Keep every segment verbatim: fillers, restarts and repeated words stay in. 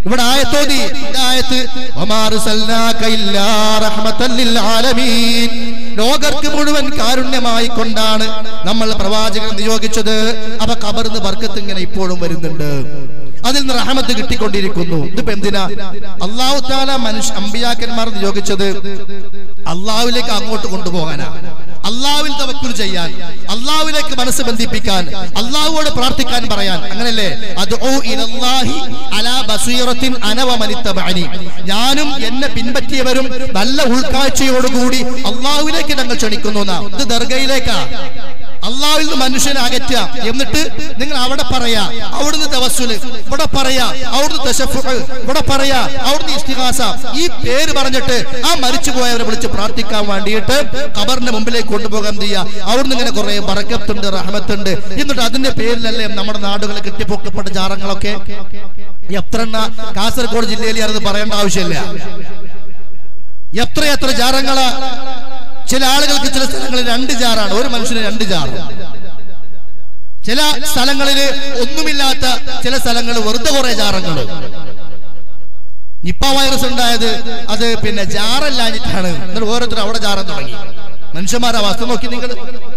ഇവിടെ ആയത്തോതി ആയത്ത് വമാ അർസൽനാക ഇല്ലാ റഹ്മത്തൽ ലിൽ ആലമീൻ, ലോകർക്ക് മുഴുവൻ കാരുണ്യമായി കൊണ്ടാണ് നമ്മൾ പ്രവാചകനെ നിയോഗിച്ചത്. അപ്പൊ ഖബറിന്ന് ബർക്കത്ത് ഇങ്ങനെ ഇപ്പോഴും വരുന്നുണ്ട്, അതിൽ നിന്ന് റഹ്മത്ത് കിട്ടിക്കൊണ്ടിരിക്കുന്നു. ഇതിപ്പോ എന്തിനാ? അല്ലാഹു തആല മനുഷ്യ അമ്പിയാക്കന്മാർ നിയോഗിച്ചത് അള്ളാഹുവിലേക്ക് അങ്ങോട്ട് കൊണ്ടുപോകാനാ, അള്ളാഹുവിൽ തവക്കുൽ ചെയ്യാൻ, അള്ളാഹുവിലേക്ക് മനസ്സ് ബന്ധിപ്പിക്കാൻ, അള്ളാഹുവോട് പ്രാർത്ഥിക്കാൻ പറയാൻ. അങ്ങനല്ലേ? അദ്ഉ ഇലല്ലാഹി അലാ ബസീറത്തിൻ അന വമനിത്തബഅനി, ഞാനും എന്നെ പിൻപറ്റിയവരും നല്ല ഉൾക്കാഴ്ചയോടുകൂടി അള്ളാഹുവിലേക്ക് ഞങ്ങൾ ക്ഷണിക്കുന്നു. ഇത് ദർഗയിലേക്കാ. അള്ളാഹുവിൽ നിന്ന് മനുഷ്യനെ അകറ്റുക, എന്നിട്ട് നിങ്ങൾ അവിടെ പറയാ, അവിടുന്ന് തവസ്സുല്, ഇവിടെ പറയാ, അവിടുന്ന് തശഫുഅ്, ഇവിടെ പറയാ, അവിടുന്ന് ഇസ്തിഗാസ. ഈ പേര് പറഞ്ഞിട്ട് ആ മരിച്ചുപോയവരെ വിളിച്ച് പ്രാർത്ഥിക്കാൻ വേണ്ടിയിട്ട് ഖബറിന്റെ മുമ്പിലേക്ക് കൊണ്ടുപോകാൻ ചെയ്യാ. അവിടുന്ന് ഇങ്ങനെ കുറെ ബറക്കത്തുണ്ട്, റഹ്മത്തുണ്ട്. എന്നിട്ട് അതിന്റെ പേരിലല്ലേ നമ്മുടെ നാടുകളിൽ കെട്ടിപ്പൊക്കപ്പെട്ട ജാറങ്ങളൊക്കെ. എത്ര എണ്ണ കാസർഗോഡ് ജില്ലയിൽ അത് പറയേണ്ട ആവശ്യമില്ല. എത്ര എത്ര ജാറങ്ങളാ. ചില ആളുകൾക്ക് ചില സ്ഥലങ്ങളിൽ രണ്ട് ജാറാണ്, ഒരു മനുഷ്യന് രണ്ട് ജാറ്. ചില സ്ഥലങ്ങളിൽ ഒന്നുമില്ലാത്ത ചില സ്ഥലങ്ങൾ വെറുതെ കുറെ ജാറങ്ങൾ. നിപ്പ വൈറസ് ഉണ്ടായത് അത് പിന്നെ ജാറല്ലാഞ്ഞിട്ടാണ്. എന്നിട്ട് ഓരോരുത്തർ അവിടെ ജാറം തുടങ്ങി. മനുഷ്യന്മാരെ അവസ്ഥ നോക്കി നിങ്ങൾ.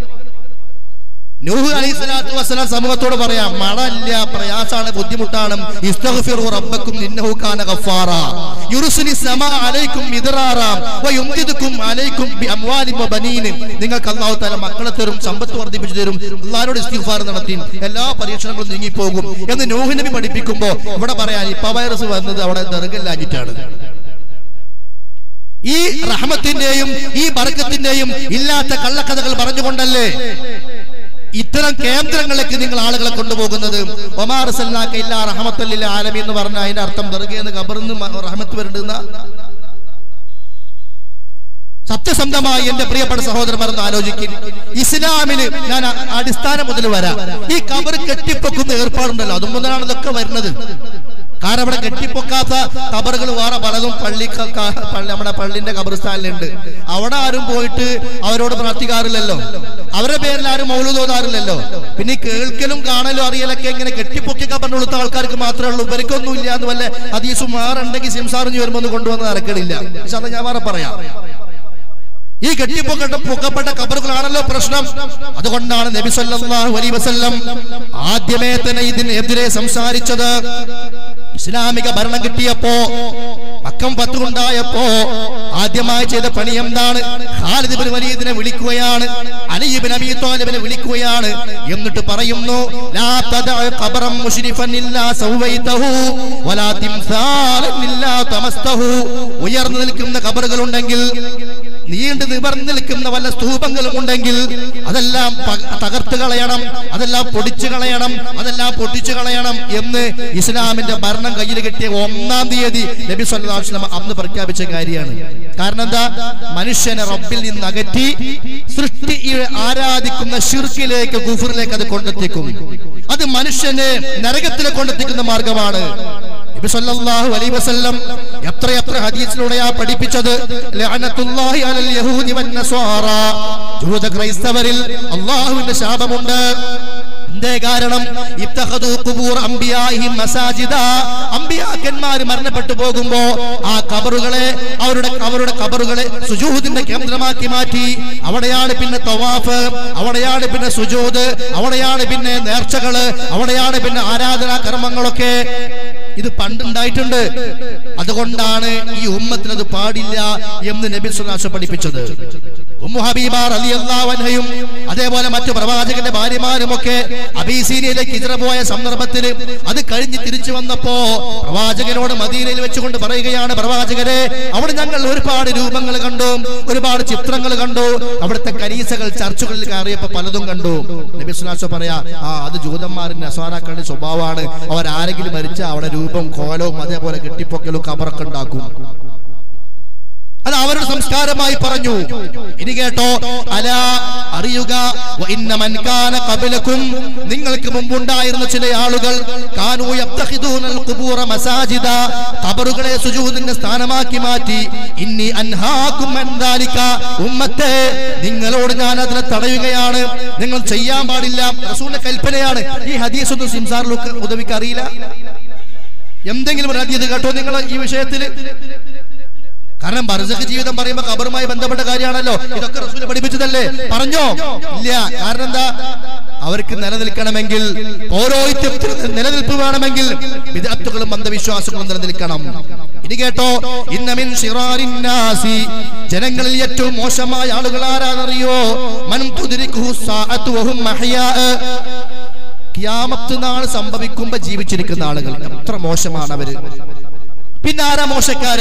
നൂഹ് അലൈഹിസ്സലാത്തു വസ്സലാം സമൂഹത്തോട് പറയാം, മഴ ഇല്ല, പ്രയാസാണ്, ബുദ്ധിമുട്ടാണ്. ഇസ്തഗ്ഫിറു റബ്ബക്കും ഇന്നഹു കാന ഗഫാറാ യുർസിലിസ് സമാ അലൈക്കും മിദ്റാറാ വയുംദിദുക്കും അലൈക്കും ബിഅംവാലിൻ വബനീൻ. നിങ്ങൾക്ക് അല്ലാഹു തആല മക്കളെ തരും, സമ്പത്ത് വർദ്ധിപ്പിച്ചു തരും. അല്ലാഹുവോട് ഇസ്തിഗ്ഫാർ നടത്തി എല്ലാ പരീക്ഷണങ്ങളും നീങ്ങിപ്പോകും എന്ന് നൂഹ് നബി പഠിപ്പിക്കുമ്പോൾ ഇവിടെ പറയാൻ നിപ്പ വൈറസ് വന്നത് അവിടെ ദർഗല്ലാഞ്ഞിട്ടാണ്. ഈ റഹ്മത്തിന്റെയും ഈ ബർക്കത്തിന്റെയും ഇല്ലാത്ത കള്ളക്കഥകൾ പറഞ്ഞുകൊണ്ടല്ലേ ഇത്തരം കേന്ദ്രങ്ങളിലേക്ക് നിങ്ങൾ ആളുകളെ കൊണ്ടുപോകുന്നത്. വമാ അർസൽനാക ഇല്ലാ റഹ്മത്തൽ ലിൽ ആലമീൻ എന്ന് പറഞ്ഞാൽ അതിന്റെ അർത്ഥം ദർഗയെന്ന് ഖബറിന്ന് റഹ്മത്ത് വരുന്നുണ്ടെന്ന. സത്യസന്ധമായി എന്റെ പ്രിയപ്പെട്ട സഹോദരന്മാർ ഒന്ന് ആലോചിക്കും. ഇസ്ലാമിന് ഞാൻ അടിസ്ഥാനം മുതൽ വരാം. ഈ ഖബർ കെട്ടിപ്പൊക്കുന്ന ഏർപ്പാടുണ്ടല്ലോ, അതും മുതലാണ് ഇതൊക്കെ വരുന്നത്. കാരണം അവിടെ കെട്ടിപ്പൊക്കാത്ത ഖബറുകൾ വേറെ പലതും പള്ളി നമ്മുടെ പള്ളിന്റെ ഖബർസ്ഥാനിലുണ്ട്. അവിടെ ആരും പോയിട്ട് അവരോട് പ്രാർത്ഥിക്കാറില്ലല്ലോ, അവരുടെ പേരിൽ ആരും മൗലൂദ് ഓതാറില്ലല്ലോ. പിന്നെ കേൾക്കലും കാണലും അറിയലൊക്കെ ഇങ്ങനെ കെട്ടിപ്പൊക്കി ഖബറിനുള്ളിത്ത ആൾക്കാർക്ക് മാത്രമേ ഉള്ളൂ. ഇവർക്കൊന്നും ഇല്ല എന്ന് വല്ല ഹദീസും മാറുണ്ടെങ്കിൽ സിംസാറിഞ്ഞ് വരുമ്പോൾ ഒന്ന് കൊണ്ടുവന്ന് നടക്കണില്ല. പക്ഷെ അത് ഞാൻ വേറെ പറയാം. ഈ കെട്ടിപ്പൊക്കട്ട പൊക്കപ്പെട്ട ഖബറുകളാണല്ലോ പ്രശ്നം. അതുകൊണ്ടാണ് നബി സല്ലല്ലാഹു അലൈഹി വസല്ലം ആദ്യമേ തന്നെ ഇതിനെതിരെ സംസാരിച്ചത്. ഇസ്ലാമിക ഭരണം കിട്ടിയപ്പോ, പക്കം പത്തുണ്ടായപ്പോ ആദ്യമായി ചെയ്ത പണി എന്താണ്? ഖാലിദ് ഇബ്നു വലീദിനെ വിളിക്കുകയാണ്, അലി ഇബ്നു അബീ ത്വാലിബിനെ വിളിക്കുകയാണ്. എന്നിട്ട് പറയുന്നു, ലാ തദഅ ഖബറൻ മുശ്രിഫൻ ഇല്ലാ സവൈതഹു വലാ തിംസാലൻ ഇല്ലാ തമസ്തഹു. ഉയർന്നു നിൽക്കുന്ന ഖബറുകൾ ഉണ്ടെങ്കിൽ, നീണ്ടു നിവർന്നു നിൽക്കുന്ന വല്ല സ്തൂപങ്ങളും ഉണ്ടെങ്കിൽ അതെല്ലാം തകർത്ത് കളയണം, അതെല്ലാം പൊടിച്ചു കളയണം, അതെല്ലാം പൊട്ടിച്ചു കളയണം എന്ന് ഇസ്ലാമിന്റെ ഭരണം കയ്യിൽ കിട്ടിയ ഒന്നാം തീയതി നബി സല്ലല്ലാഹു അലൈഹി വസല്ലം അന്ന് പ്രഖ്യാപിച്ച കാര്യമാണ്. കാരണം എന്താ? മനുഷ്യനെ റബ്ബിൽ നിന്ന് അകറ്റി സൃഷ്ടി ആരാധിക്കുന്ന ശിർക്കിലേക്ക്, കുഫറിലേക്ക് അത് കൊണ്ടെത്തിക്കും. അത് മനുഷ്യനെ നരകത്തിലേക്ക് കൊണ്ടെത്തിക്കുന്ന മാർഗമാണ്. നബി സല്ലല്ലാഹു അലൈഹി വസല്ലം എത്ര എത്ര ഹദീസിലൂടെയാ പഠിപ്പിച്ചത്. ലഅനത്തുല്ലാഹി അലൽ യഹൂദി വൻ നസ്വാറ, യഹൂദ ക്രൈസ്തവരിൽ അല്ലാഹുവിന്റെ ശാപമുണ്ട്. എന്തേ കാരണം? ഇത്തഖദു ഖുബൂർ അംബിയാഇഹിം മസാജിദ, അംബിയാക്കന്മാർ മരണപ്പെട്ടു പോകുമ്പോ ആ ഖബറുകളെ, അവരുടെ അവരുടെ ഖബറുകളെ സുജൂദിന്റെ കേന്ദ്രമാക്കി മാറ്റി. അവിടെയാണ് പിന്നെ തവാഫ്, അവിടെയാണ് പിന്നെ സുജൂദ്, അവിടെയാണ് പിന്നെ നേർച്ചകള്, അവിടെയാണ് പിന്നെ ആരാധനാ കർമ്മങ്ങളൊക്കെ. ഇത് പണ്ടുണ്ടായിട്ടുണ്ട്. അതുകൊണ്ടാണ് ഈ ഉമ്മത്തിന് അത് പാടില്ല എന്ന് നബി സല്ലല്ലാഹു അലൈഹി വസല്ലം പഠിപ്പിച്ചത്. ഉമ്മു ഹബീബ റളിയല്ലാഹു അൻഹയും അതേപോലെ മറ്റു പ്രവാചകന്റെ ഭാര്യമാരുമൊക്കെ അബീസീനിയയിലേക്ക് ഹിജ്റ പോയ സന്ദർഭത്തിൽ അത് കഴിഞ്ഞ് തിരിച്ചു വന്നപ്പോ പ്രവാചകനോട് മദീനയിൽ വെച്ചുകൊണ്ട് പറയുകയാണ്, പ്രവാചകരെ, അവിടെ ഞങ്ങൾ ഒരുപാട് രൂപങ്ങൾ കണ്ടു, ഒരുപാട് ചിത്രങ്ങൾ കണ്ടു, അവിടുത്തെ കനീസകൾ ചർച്ചുകളിൽ കയറിയപ്പോ പലതും കണ്ടു. നബി സല്ലല്ലാഹു അലൈഹി വസല്ലം പറയാ, ആ അത് ജൂതന്മാരുടെ നസ്വാറാക്കളുടെ സ്വഭാവമാണ്. അവരാരെങ്കിലും മരിച്ച അവിടെ രൂപം കോലവും അതേപോലെ കെട്ടിപ്പൊക്കലും ഖബറൊക്കെ ഉണ്ടാക്കും. അത് അവരുടെ സംസ്കാരമായി പറഞ്ഞു. ഇനി കേട്ടോ, അലാ അറിയുക, വഇന്ന മൻ കാന ഖബലകും, നിങ്ങൾക്ക് മുമ്പുണ്ടായിരുന്ന ചില ആളുകൾ, കാനൂ യബ്തഖിദൂനൽ ഖുബൂറ മസാജിദ, ഖബറുകളെ സുജൂദിന്റെ സ്ഥാനമാക്കി മാറ്റി. ഇന്നി അൻഹാകും അൻ ദാലിക, ഉമ്മത്തെ നിങ്ങളോട് ഞാൻ അതിനെ തടയുകയാണ്, നിങ്ങൾ ചെയ്യാൻ പാടില്ല. റസൂലിന്റെ കൽപ്പനയാണ്. ഈ ഹദീസ് ഒന്നും സിംസാറിലൊക്കെ ഉദവിക്ക് അറിയില്ല. എന്തെങ്കിലും ഒരു ഹദീസ് കേട്ടോ നിങ്ങൾ ഈ വിഷയത്തിൽ? കാരണം ബർസഖ് ജീവിതം പറയുമ്പോൾ ഖബറുമായി ബന്ധപ്പെട്ട കാര്യമാണല്ലോ. ഇതൊക്കെ റസൂൽ പഠിപ്പിച്ചതല്ലേ? പറഞ്ഞോ? ഇല്ല. കാരണം എന്താ? അവർക്ക് നിലനിൽക്കണമെങ്കിൽ, പൗരോഹിത്യത്തിന് നിലനിൽപ്പ് വേണമെങ്കിൽ ബിദ്അത്തുകളും അന്ധവിശ്വാസങ്ങളും നിലനിൽക്കണം. ഇനി കേട്ടോ, ഇന്ന മിൻ ശിറാരിൻ നാസി, ജനങ്ങളിൽ ഏറ്റവും മോശമായ ആളുകൾ ആരാണെന്നറിയോ? മൻ തുദ്രികുഹു സാഅതു വഹും മഹ്യാ, ഖിയാമത്ത് നാൾ സംഭവിക്കുമ്പോൾ ജീവിച്ചിരിക്കുന്ന ആളുകൾ. എത്ര മോശമാണ് അവര്. പിന്നെ ആരാ മോശക്കാര്?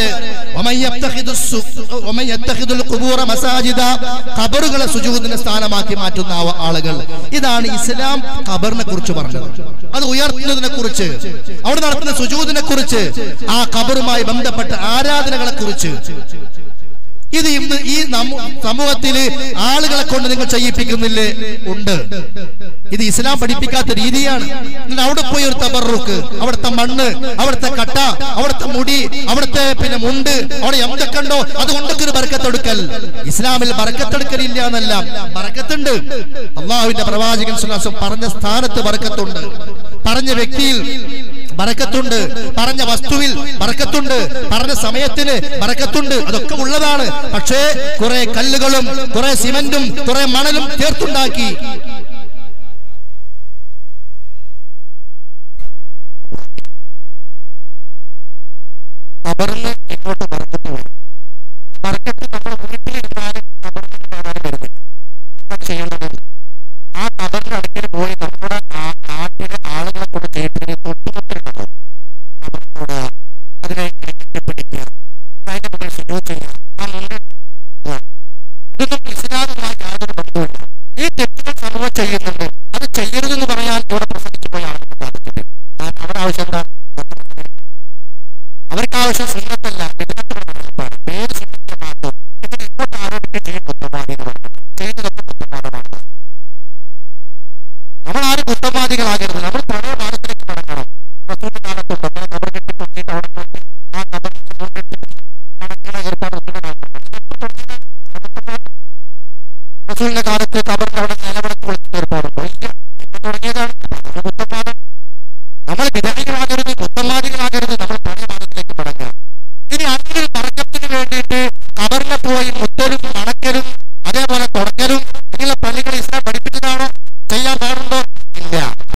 ഖബറുകളെ സുജൂദിന്റെ സ്ഥാനമാക്കി മാറ്റുന്ന ആളുകൾ. ഇതാണ് ഇസ്ലാം ഖബറിനെ കുറിച്ച് പറഞ്ഞത്. അത് ഉയർത്തുന്നതിനെ കുറിച്ച്, അവിടെ നടത്തുന്ന സുജൂദിനെ കുറിച്ച്, ആ ഖബറുമായി ബന്ധപ്പെട്ട ആരാധനകളെ കുറിച്ച്. ഇത് ഇന്ന് ഈ സമൂഹത്തില് ആളുകളെ കൊണ്ട് നിങ്ങൾ ചെയ്യിപ്പിക്കുന്നില്ലേ? ഉണ്ട്. ഇത് ഇസ്ലാം പഠിപ്പിക്കാത്ത രീതിയാണ്. നിങ്ങൾ അവിടെ പോയി ഒരു തബറുക്ക്, അവിടുത്തെ മണ്ണ്, അവിടുത്തെ കട്ട, അവിടുത്തെ മുടി, അവിടുത്തെ പിന്നെ മുണ്ട്, അവിടെ എന്തൊക്കെ ഉണ്ടോ അതുകൊണ്ടൊക്കെ ഒരു ബർക്കത്തെടുക്കൽ. ഇസ്ലാമിൽ ബർക്കത്തെടുക്കലില്ല എന്നല്ല, ബർക്കത്തുണ്ട്. അള്ളാഹുവിന്റെ പ്രവാചകൻ സ്വല്ലല്ലാഹു അലൈഹി വസല്ലം പറഞ്ഞ സ്ഥാനത്ത് ബർക്കത്തുണ്ട്, പറഞ്ഞ വ്യക്തിയിൽ ബർക്കത്തുണ്ട്, പറഞ്ഞ വസ്തുവിൽ ബർക്കത്തുണ്ട്, പറഞ്ഞ സമയത്തിന് ബർക്കത്തുണ്ട്. അതൊക്കെ ഉള്ളതാണ്. പക്ഷേ കുറെ കല്ലുകളും കുറെ സിമന്റും കുറെ മണലും ചേർത്തുണ്ടാക്കി ഖബറിന് ഇങ്ങോട്ട് ബർക്കത്ത് വേണം. ബർക്കത്ത് നമ്മൾ വീട്ടിലിരുന്നാലും ഖബറിന് വരാൻ വരുന്നത്. എന്താ ചെയ്യേണ്ടത്? ആ ഖബറിന്റെ അടുക്കൽ പോയി നമ്മുടെ നാട്ടിലെ ആളുകളെ കൊണ്ട് ചെയ്യിപ്പിക്കുന്ന തൊട്ടുമുട്ടുണ്ടല്ലോ, ഖബറിനോട് അതിനെ കെട്ടിപ്പിടിക്കുക, അതിന്റെ മുന്നിൽ സുജൂദ് ചെയ്യുക. ആ മുന്നിൽ ഇതൊന്നും ഇസ്ലാമുമായി യാതൊരു ബന്ധവുമില്ല. ഈ തെറ്റുകൾ സമൂഹം ചെയ്യുന്നുണ്ട്. അത് ചെയ്യരുതെന്ന് പറയാൻ ഇവിടെ പ്രസംഗിച്ചു പോയ ആളുകൾക്ക് സാധിക്കില്ല. കാരണം അവരുടെ ആവശ്യം എന്താ? അവർക്ക് ആവശ്യം സുന്നത്തല്ല, ബിദ്അത്തുകളാണ്. പേര് സുന്നത്തെ മാറ്റും. ഇതിന് ഇങ്ങോട്ട് ആരോപിച്ച് ചെയ്യും കുറ്റവാദികളാണ്. ചെയ്യുന്നതൊക്കെ കുറ്റവാദമാണ്. നമ്മളാരും കുറ്റവാദികളാകരുത്. നമ്മൾ പഴയ കാലത്തിലേക്ക് മടങ്ങണം. റസൂലിന്റെ കാലത്തുണ്ട് നമ്മളെ കബർ കെട്ടി പൊട്ടിയിട്ട് അവിടെ പോയിട്ട് ആ കബർ കണക്കിന് ഏർപ്പാട് റസൂലിന്റെ കാലത്ത് കബറിന്റെ അവിടെ നിലവിൽ